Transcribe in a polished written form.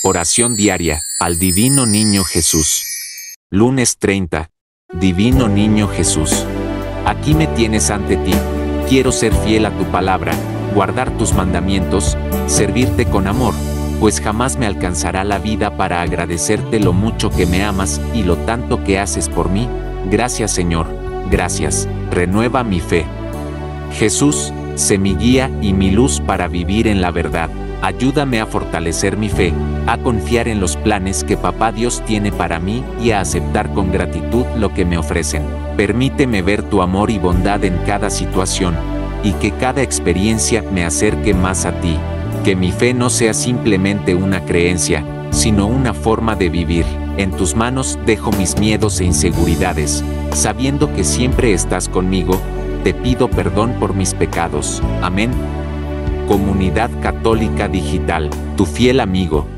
Oración diaria, al Divino Niño Jesús. Lunes 30. Divino Niño Jesús. Aquí me tienes ante ti. Quiero ser fiel a tu palabra, guardar tus mandamientos, servirte con amor, pues jamás me alcanzará la vida para agradecerte lo mucho que me amas y lo tanto que haces por mí. Gracias, Señor. Gracias. Renueva mi fe. Jesús, sé mi guía y mi luz para vivir en la verdad. Ayúdame a fortalecer mi fe, a confiar en los planes que Papá Dios tiene para mí y a aceptar con gratitud lo que me ofrecen. Permíteme ver tu amor y bondad en cada situación, y que cada experiencia me acerque más a ti. Que mi fe no sea simplemente una creencia, sino una forma de vivir. En tus manos dejo mis miedos e inseguridades, sabiendo que siempre estás conmigo. Te pido perdón por mis pecados. Amén. Comunidad Católica Digital, tu fiel amigo.